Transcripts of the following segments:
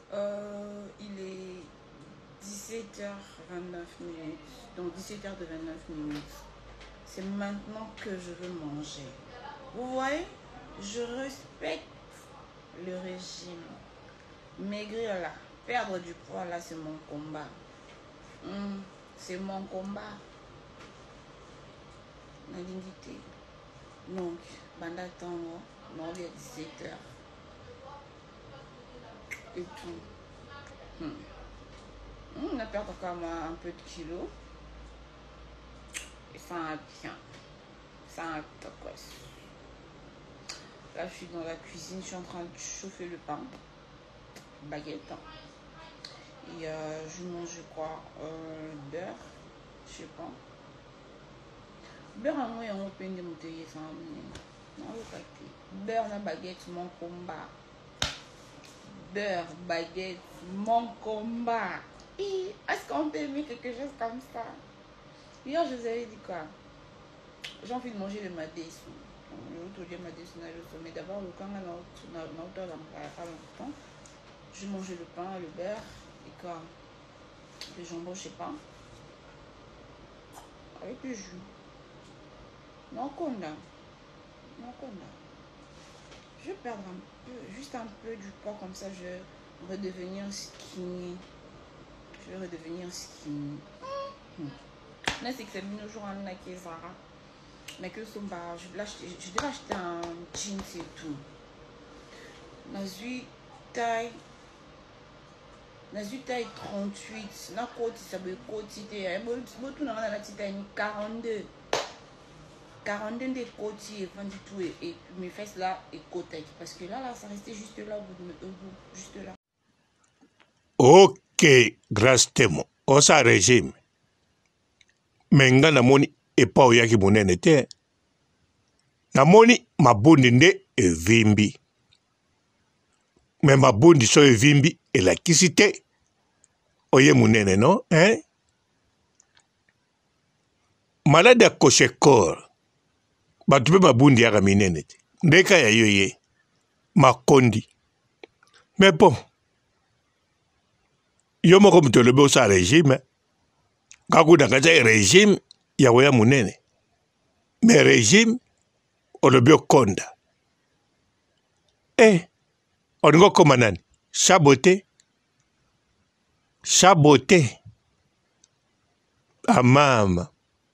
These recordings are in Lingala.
Il est 17h29. Donc 17h29. C'est maintenant que je veux manger. Vous voyez, je respecte le régime. Maigrir là, perdre du poids là, c'est mon combat. C'est mon combat. La dignité. Donc, banda tango, non, il est 17h. Et tout. On a perdu encore un peu de kilos. Et ça a bien. Ça a tocos. Là, je suis dans la cuisine, je suis en train de chauffer le pain. Baguette. Et je mange, je crois, beurre. Je sais pas. Beurre à moi, on peut me montrer ça. Non, pas beurre na baguette, mon combat. Beurre, baguette, mon combat. Est-ce qu'on peut aimer quelque chose comme ça? Hier, je vous avais dit quoi? J'ai envie de manger le madé. Mais d'abord, le camp, je mangeais le pain, le beurre, et quoi? Le jambon, je sais pas. Avec le jus. Non, conda. Je vais perdre un peu, juste un peu du poids, comme ça, je vais redevenir skinny. Là, c'est que c'est le jour en Zara. Mais que je devais acheter un jeans et tout. Taille 38. Na côté, ça veut côté. Tout dans la taille 42. 42 des côtés et du tout. Et mes fesses là, et côté. Parce que là, ça restait juste là, au bout. Juste là. Ok, grâce temo. Osa régime. Menga namoni epa oyaki monene te. Namoni mabundi nde evimbi. Me mabundi so evimbi elakisi te. Oye monene no, hein? Malade ya koshekor. Batupe mabundi yaka minene te. Ndeka ya yoye. Makondi. Mais bon. Yo moko mutolobe osa régime. Kakuda kaza régime ya weya munene. Mais régime olobio konda. Oningo koma nani? Chaboté. Amama.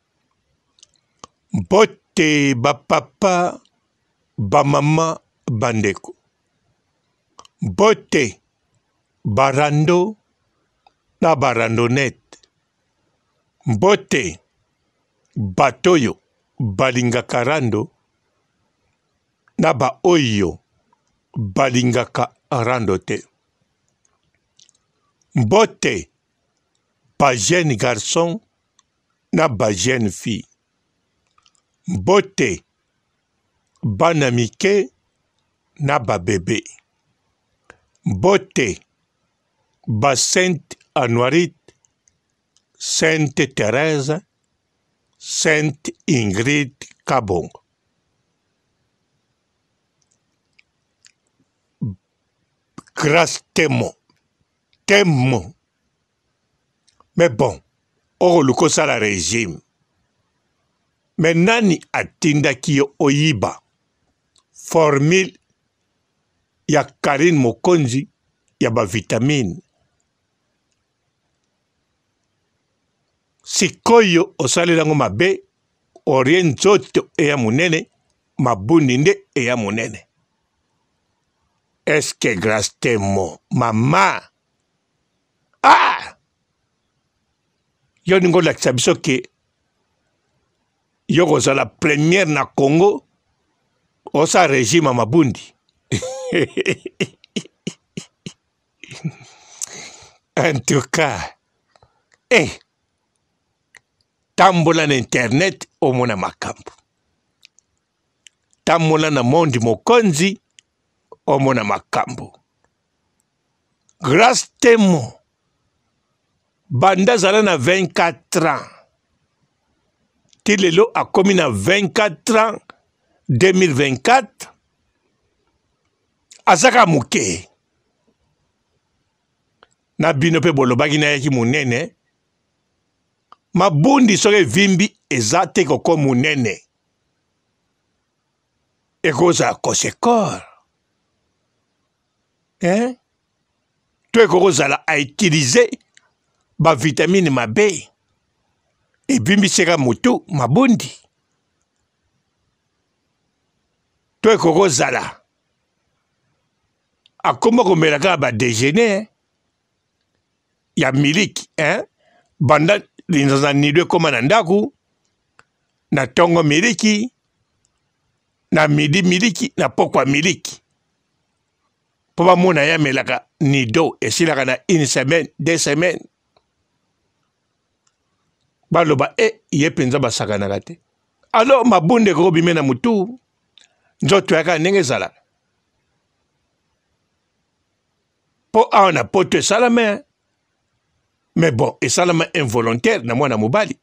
Bote ba papa ba mama bandeko. Bote barando na barandonette. Bote batoyo balingaka rando na ba oyo balingaka rando te. Bote ba jeune garçon na ba jeune fille. Bote bana mike na ba bébé. Bote ba Sainte Anuarite, Sainte Thérèse, Sainte Ingrid Kabongo. Grâce temo. Mais bon, luko sala régime. Mais nani atindaki yo oyiba formule ya Karine Mokonzi ya ba vitamine. Sikoyo osalelango mabe orien nzoto eya munene mabundi nde eya munene. Est-ce que grâce temo mama? Yo ningo lakisa biso ke yo kozala première na Congo osa régime a mabundi. En tout cas, tambola na internet omona makambo. Tambola na mondi mokonzi omona makambo. Grâce temo banda zala na 24 ans. Tilelo a commis na 24 ans 2024. Azaka muke. na bino pe bolobaki na yaki munene mabundi soki vimbi eza te koko munene ekozala kosekor to ekozala a utilize bavitamine mabe ebimbiseka mutu mabundi to ekozala akoma komela kaka badejeuner ya miliki banda linzanza nido ekoma na ndaku na tongo miliki na midi miliki na pokwa miliki po bamona ya melaka nido esilaka na 1 semaine 2 semaines baloba ye penza basakanaka te alors mabunde ekoko bime na mutu nzoto yaka ndenge ezalaka po awa na poto esalama mais bon esalama involontaire na mwana mobali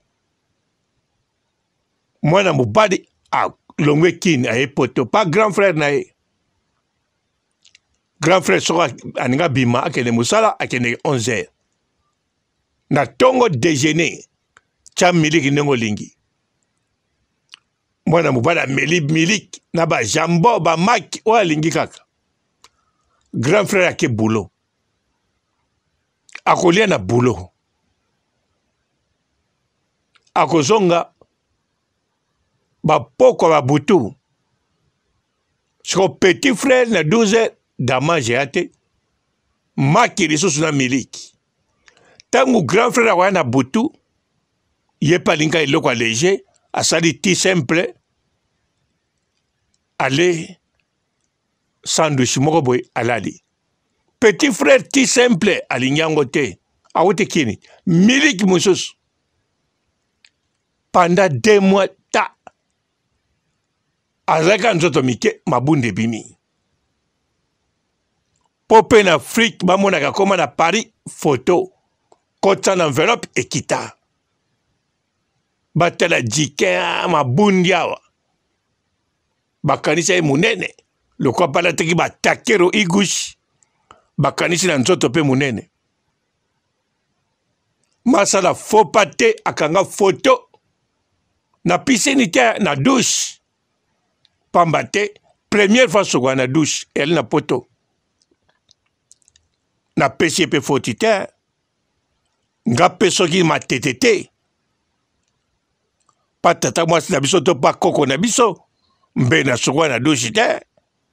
alongwe kini aye poto pas grand frère na ye grand frère soko aninga bima akende musala akende 11h na tongo déjeuner tia miliki ndenge olingi mwana mobali ameli miliki na bajambo bamaki oyo alingi kaka grand frère ake bulo akolia na bulo akozonga bapokwa babutu siko petit frère na 12h damage ya te maki lisusu na miliki ntango grand frère akoya na butu ye mpe alingi eloko alege asali ti simple ale sandwich moko boye alali petit frère ti simple alingi yango te awuti kini miliki mosusu pendant 2 mois ta azalaki nzoto mike mabundi ebimi po mpe na afrique bamonaka koma na paris photo kota na enveloppe ekita batala jike mabundi awa bakanisi ye munene lokwa balataki batakero igushi bakanisi na nzoto mpe munene masala fopa te akanga foto na piscine te na douche pamba te première fois sokoa na douche eyali na poto napesi ye mpe foti te nga mpe soki matete te pa tata mwasi na biso to pa koko na biso mbe na sokoa na douche te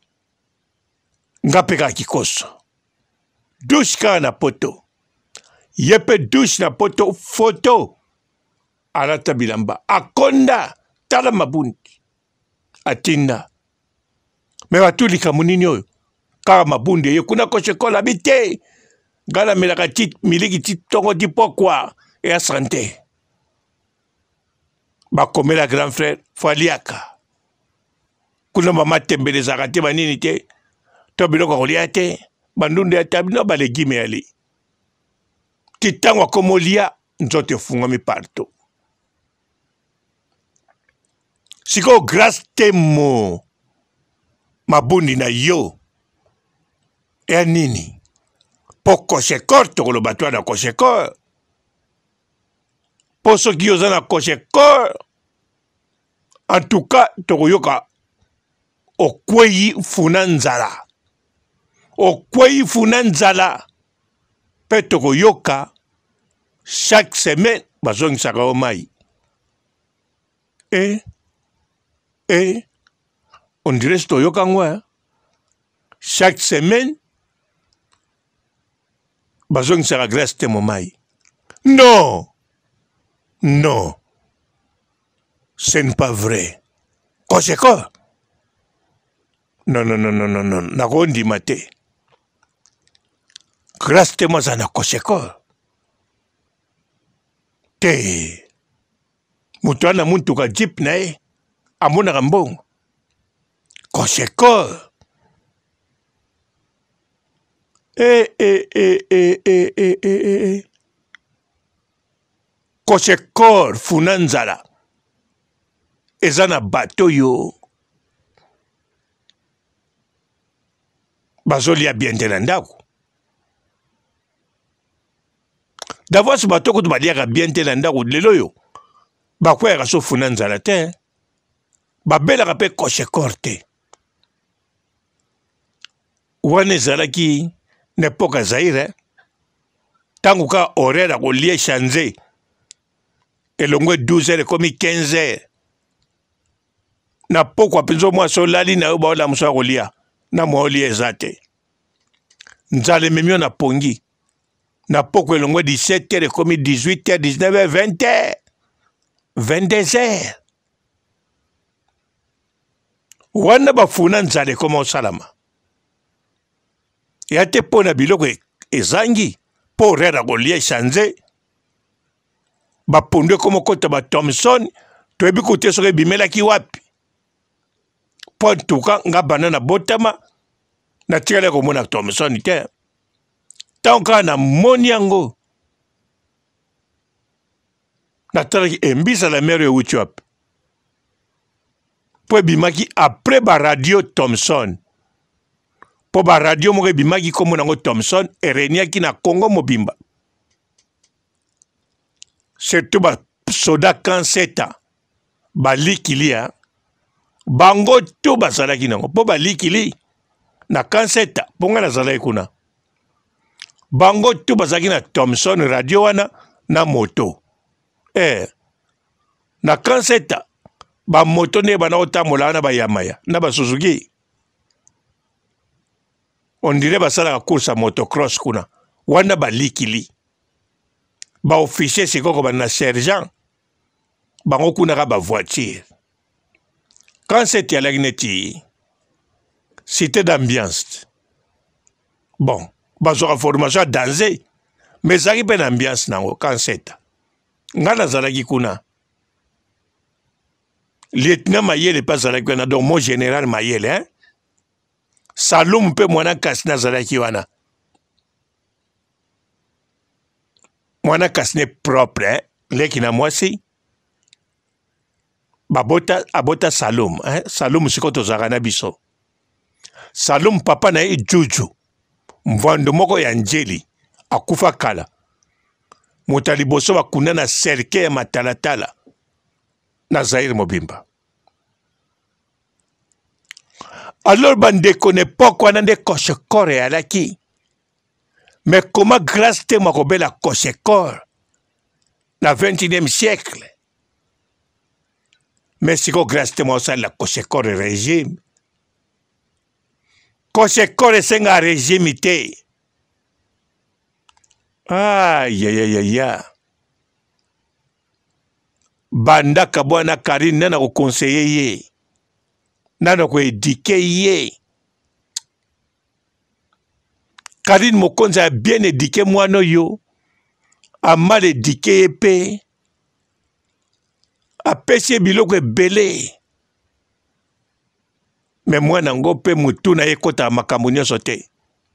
nga mpe kaka kikoso douche kaka na poto ye mpe douche na poto foto alata bilamba akonda tala mabundi atinda me batulika munini oyo kaka mabundi ye kuna kosekola bi te ngala melaka miliki ti tongo ti pokwa ya sante bakomela grand frère fo aliaka kuna bamatembelezaka te banini te to biloko kolia te bandundu ya tabino balegime yali ti ntango akomolia nzoto efungwami partout sikoyo grâce te mo mabundi na yo eya nini po kosekor tokoloba to na kosekor po soki oza na kosekor en tout cas tokoyoka okwei funa nzala mpe tokoyoka chaque semaine bazongisaka yo mai on dirait que toyoka ngo chaque semaine bazongisaka grâce te mo mai non ce n'est pas vrai kosekor non nakondima te grâce te moza na kosekor te moto wana muntuka jip na ye amonaka mbongo kosekor kosekor funa nzala eza na bato oyo bazolia bien te na ndako Davos bato kutu baliaka bien te na ndako lelo yo bakweyaka so funa nzala te babelaka mpe koshekor te wana ezalaki na epoka Zaire ntango ka horaire akolia echange elongwe 12 heures ekomi 15 heures na pokwa mpenza mwasi olali na yo baola moso akolia na mwa olia eza te nzala ememi yo na pongi na pokwa elongwe 17 heures ekomi 18 heures 19 heures 20 heures 22 heures wana bafuna nzala ekoma osalama ya te mpo na biloko ezangi mpo rera kolia echange bapondu ekoma okota bathomson toyebi kote soki ebimelaki wapi mpo ntuka nga bana na botama natikali komona thomson te ntango kaka namoni yango natalaki embisa la mere ewuti wapi mpo ebimaki apres baradio thomson mpo baradio moko ebimaki kombo nango thomson ereniaki na Congo mobimba surtout basoda kanseta balikilia bango to bazalaki nango mpo balikili na kanseta mpo nga nazalaki kuna bango to bazalaki na thomson radio wana na moto na kanseta bamoto nde bana kotambola wana bayamaya na basuzuki on dirait basalaka course ya motocross kuna wana balikili baofficier sikoko bana na sergent bango kunaka bavoiture kanseta alaki neti cité d'ambiance bon bazwaka formation ya danger mais ezalaki mpe na ambiance nango kanseta nga nazalaki kuna lieutenant Mayele mpe azalaki wana donc mon général Mayele Salum mpe mwana kasi nazalaki wana mwana kasi ne propre leki na mwasi abota Salum Salum siko tozalaka na biso Salum papa na ye Juju mvwando moko ya njeli akufa kala moto ya liboso bakunda na serke ya matalatala na Zaire mobimba alors bandeko na epoke wana nde koshekor eyalaki mais comment grâce te mwa kobela koshekor na 21e siècle mais siko grâce te mwa osalela koshekor régime koshekor esenga régime te ayayayaya bandaka bwana Karine nana kokonseye ye nana koedike ye Karine mokonzi a bien éduqué mwana oyo amal éduqué ye mpe apesi ye biloko ebele me mwana ngo mpe mutu na ye ekotaka makambo nyonso te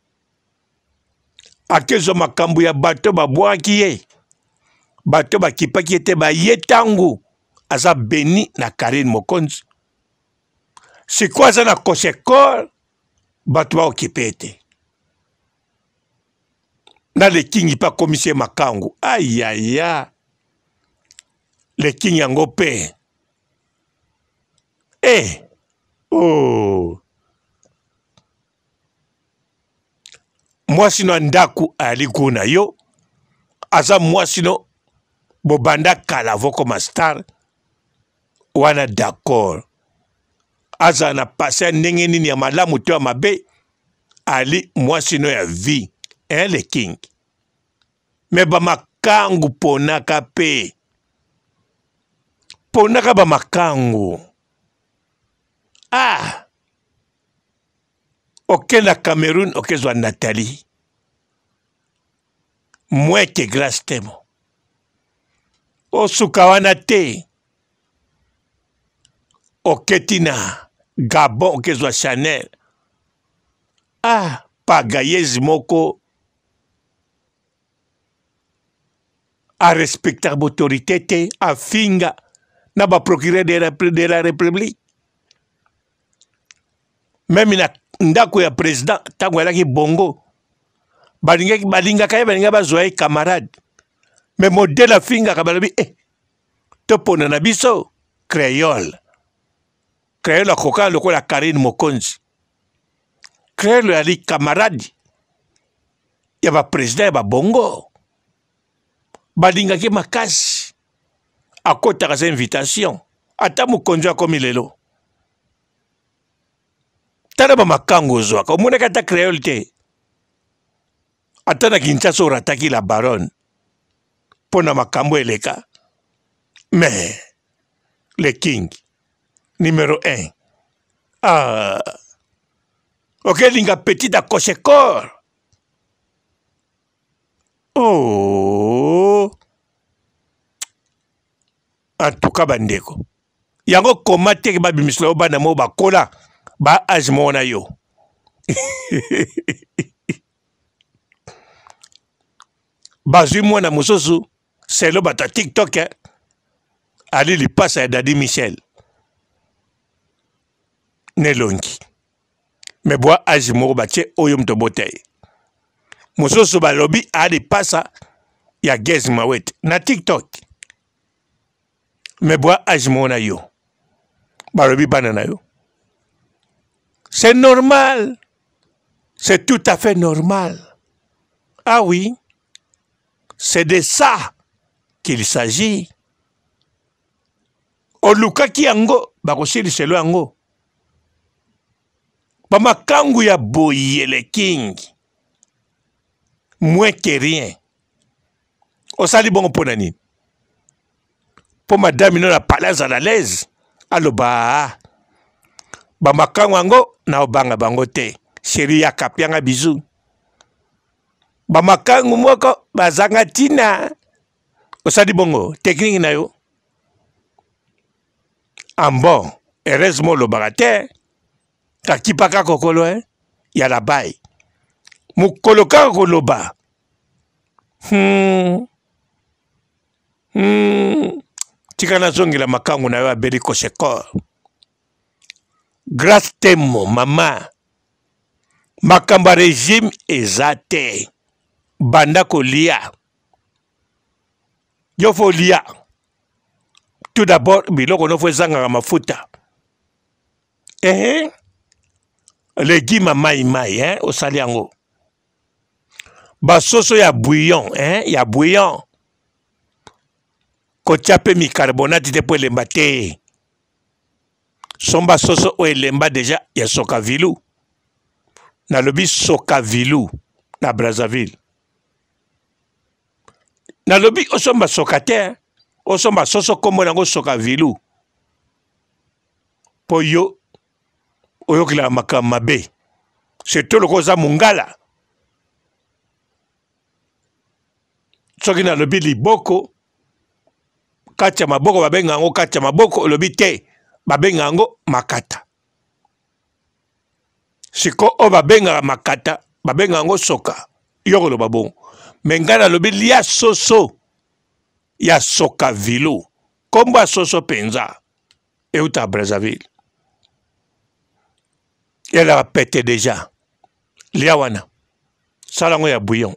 akezwa makambo ya bato babwaki ye bato bakipaki ye te baye ntango aza beni na Karine mokonzi sikoyo aza na koshekor bato baokipe ete na lekingi mpe akomisi ye makangu ayaya lekingi yango mpe mwasi no ndaku ayali kuna yo aza mwasi no bobanda kala vokoma star wana d'accord aza na pase ndenge nini ya malamu to ya mabe ali mwasi no ya vie le king me bamakangu ponaka pe ponaka bamakangu okenda Cameroun okezwa Nathalie mweke Grace Temo osuka wana te oketi na Gabon okezwa Chanel pagayezi moko arespecta autorité te afinga na baprocureur de la République même na ndako ya président ntango alaki bongo balingaka ye balinga bazwa ye camarade mais modèle afinga kabalobi to pona na biso créole akoka lokola Karine Mokonzi créole ali camarade ya ba président ya ba bongo balingaki makasi akotaka sa invitation ata mokonzi akomi lelo tala ba makango ozwaka omonaka ata créole te ata na Kinshasa orataki la baronne pona makambo eleka mais le king numéro 1 okelinga petit à coche-corps en tout cas bandeko yango koma teke babimisela yo bana mo bakola ba age mo na yo bazwi mwana mosusu selo bata TikTok ali lipasa ya Dadi Michel nelongi me bwa age moko batie oyo moto bote mosusu balobi ali pasa ya Gez Mawete na TikTok me bwa age moko na yo balobi bana na yo c'est normal, c'est tout à fait normal. Ah oui, c'est de ça qu'il s'agit. Olukaki yango bakosiliselo yango bamakangu ya boye le king moins que rien osali bongo mpona nini po madame ino na palais à l'aise aloba bamakangu yango na obanga bango te sheri ya kapianga bizu bamakangu moko bazanga tina osali bongo technique na yo bon heureusement lobaka te kakipaka kokolo ya la baye mukolo kaka koloba tika nazongela makangu na yo abeli koshekor grâce temo mama makamba régime eza te banda kolia yo fo lia tout d'abord biloko no fo ezangaka mafuta legime mai osali yango basoso ya bouillon ya bouillon kotia mpe micarbonate te mpo elemba te somba soso oyo elemba deja ya Sokavilu nalobi Sokavilu na Brazzaville nalobi osomba soka te osomba soso kombo nango Sokavilu po yo oyokela makambo mabe surtout loko oza mongala soki nalobi liboko kati ya maboko babenga yango kati ya maboko olobi te babenga yango makata siko oyo babengaka makata babenga yango soka yo koloba bongo me ngai nalobi lia soso ya Sokavilu kombo ya soso mpenza euta Brazzaville elaka pete deja lia wana sala yango ya bouillon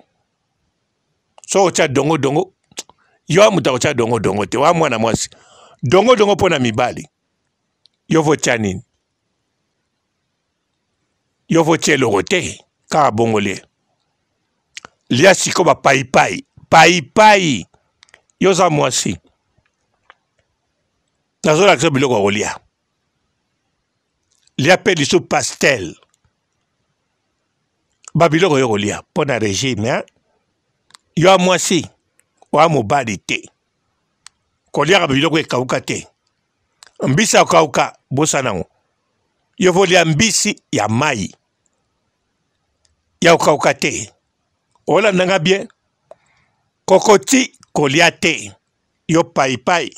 so otia dongo yo amuta otia dongo te wa mwana mwasi dongo mpona mibali yo votia nini yo votia eloko te kaka bongo lia siko bapaipai yo za mwasi nazolakisa biloko ya kolia lia mpe lisu pastel babiloko yo kolia mpona régime yo a mwasi wa mobali te koliaka biloko ekauka te mbisi akauka bosa nango yo volia mbisi ya mai ya okauka te olandanga bien kokoti kolia te yo paipai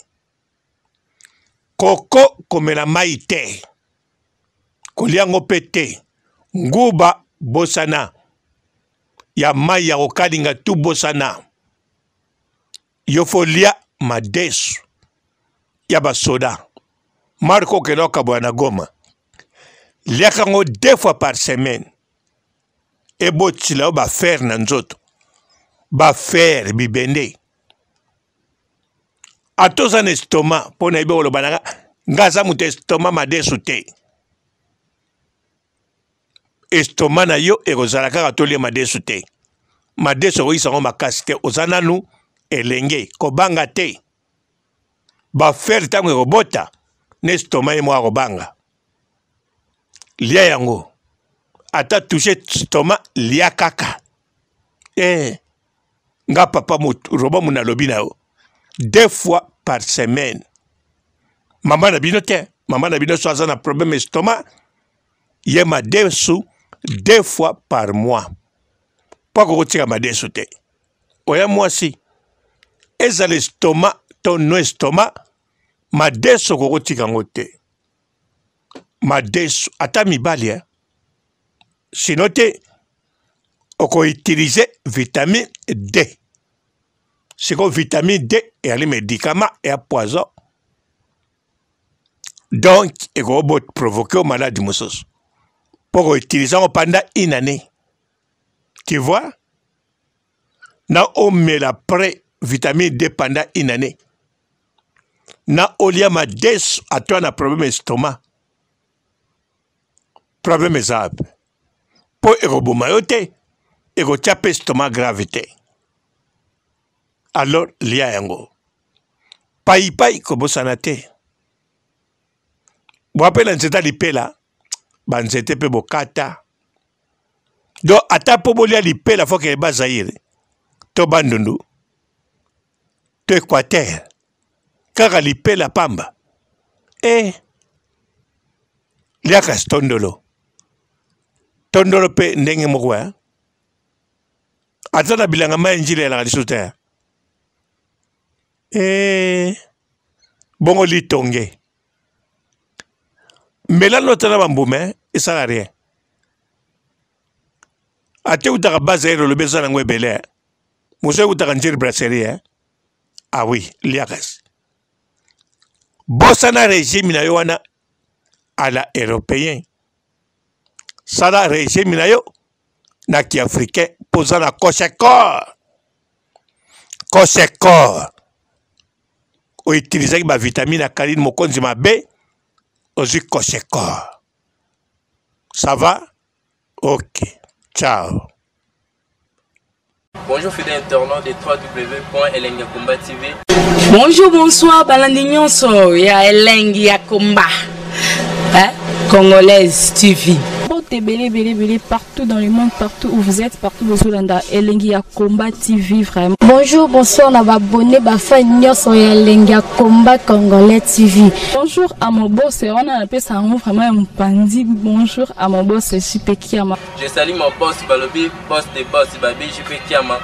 koko komela mai te koliango mpe te nguba bosana ya mai ya kokalinga tu bosana yo folia madesu ya basoda marko keloka bwana Goma liaka ngo 2 fois par semaine ebotila yo bafer na nzoto bafer bibende atoza na estomac mpo na yebe oloba nanga nga aza moto estomac madesu te. Estomac na yo ekozala kaka tolia madesu te. Madesu okoyisango makasi te, oza nanu elenge kobanga te. Bafere ntango ekobota na estomac ye moko akobanga. Lia yango ata touche estomac lia kaka. Nga papa roba muna lobi na yo 2 fois par semaine. Maman na bino te, maman na bino so aza na problème estomac, ye madesu 2 fois par mois. Pas ko tika madesu te. Oya mwasi ezala estomac to no estomac, madesu ko tika ngote. Madesu ata mibali sinon te oko utiliser vitamine D. C'est que vitamine D et les médicaments et à poison. Donc, il va provoquer une maladie moussos. Pour utiliser pendant une année. Tu vois? Na on met la vitamine D pendant une année. Na olia ma des à toi na problème estomac. Problème zab. Pour erobomayote, ego chape estomac gravité. Alors, lia yango. Pai kobo sanate. Wapela nzeta lipela, banzete pe bokata. Do ata po bolia lipela faut que ba Zaire. To bandundu. To Équateur. Kaka lipela pamba. Lia kas tondolo. Tondolo pe ndenge mokwa. Atana bilanga ma njile la lisuta. Bongo litonge. Mela lotana bambume, et ça n'a rien. Ate utaka bazaire le besoin d'angwe belé. Mousse utaka njir brasserie. Ah oui, liakas. Bossana régime na yoana à la européen. Sala régime na yo na ki africain posant la coche-corps. Coche-corps. O utiliser ma vitamine à caline mokonzi ma B. Ozi coche-corps. Ça va? Ok. Ciao. Bonjour fidèles internautes de www.elengiakomba TV. Bonjour, bonsoir, balandi nyonso ya Elengi ya Komba. Congolaise TV. Belé partout dans le monde, partout où vous êtes, partout où vous êtes, Elengi ya Komba TV vraiment. Bonjour, bonsoir, on a abonné bafa nyonso ya Elengi ya Komba Congolais TV. Bonjour à mon boss, on a appelé ça vraiment un pandi. Bonjour à mon boss, JP Kiama. Je salue mon boss Balobi, boss de boss Babi, JP Kiama.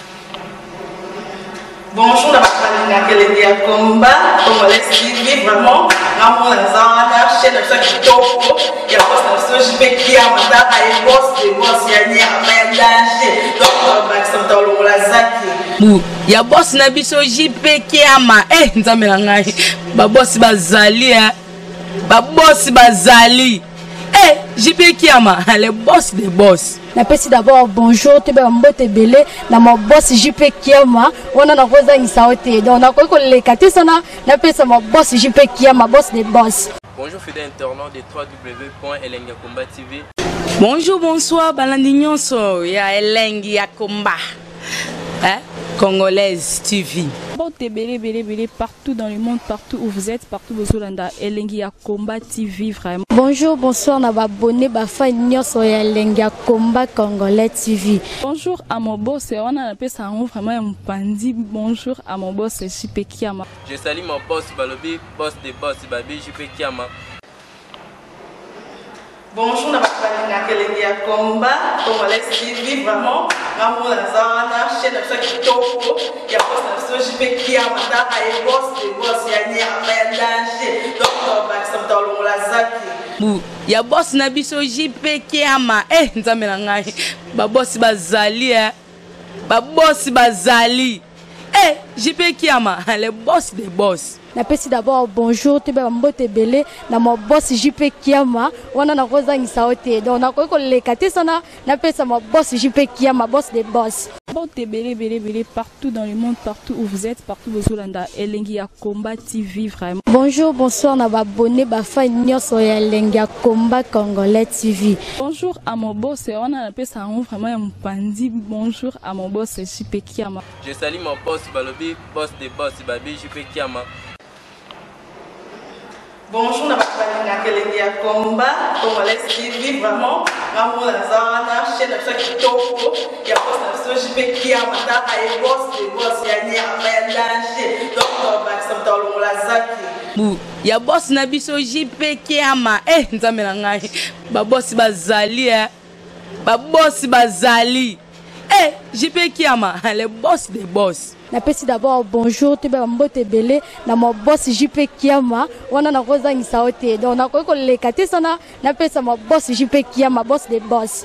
Bonjour, la famille Elengi ya Komba Congolais TV vraiment. Ramon Lazana, chaîne de chaque topo, il y a boss de JP Kiama, et boss de boss yani Amayadache. Donc on va s'entendre le Lazaki. Ya boss na biso JP Kiama. Nzambe na ngai. Ba boss bazali ba boss bazali. JP Kiama, le boss des boss. Napesi d'abord bonjour, te mbote belé na mon boss JP Kiama, on a rosa isaote. Donc on a ko le katisana, napesa mon boss JP Kiama, boss des boss. Bonjour fidèles internautes de www.elengiakomba TV. Bonjour, bonsoir, balandi nyonso ya Elengi ya Komba. Congolaise TV. Belé partout dans le monde, partout où vous êtes, partout où vous êtes, Elengi ya Komba TV vraiment. Bonjour, bonsoir, on a abonné bafa nyonso ya Elengi ya Komba Congolais TV. Bonjour à mon boss, on a appelé ça vraiment un pandi. Bonjour à mon boss, JP Kiama. Je salue mon boss Balobi, boss de boss Babi, JP Kiama. Bonjour, la famille Elengi ya Komba Congolais TV vraiment. Ramon Lazana, chaîne de chaque topo, il y a boss de JP Kiama, et boss de boss yani Amayadache. Donc on va s'entendre le Lazaki. Ya boss na biso JP Kiama. Nzambe na ngai. Ba boss bazali ba boss bazali. JP Kiama, le boss des boss. Napesi d'abord bonjour, te mbote belé na mon boss JP Kiama, on a rosa isaote. Donc on a ko le katisana, napesa mon boss JP Kiama, boss des boss. Mbote belé partout dans le monde, partout où vous êtes, partout où vous êtes, Elengi à Combat TV vraiment. Bonjour, bonsoir, on a abonné Bafa Nyoso ya Elengi à Combat Congolais TV. Bonjour à mon boss, on a appelé ça vraiment un pandi. Bonjour à mon boss, JP Kiama. Je salue mon boss Balobi, boss des boss Babi, JP Kiama. Bonjour, je Elengi à Combat Congolais TV vraiment. Maman Lazana, chaîne de chaque topo, il y a pas de JP Kiama, et boss des boss, il y a un danger. Donc, on va accepter le Lazaki. Ya boss na biso JP Kiama nzambe na ngai ba boss bazali ba boss bazali JP Kiama le boss des boss. Napesi d'abord bonjour te ba mbote belé na mo boss JP Kiama wana na kozangisa ote donc na ko lekate sana napesa mo boss JP Kiama boss des boss.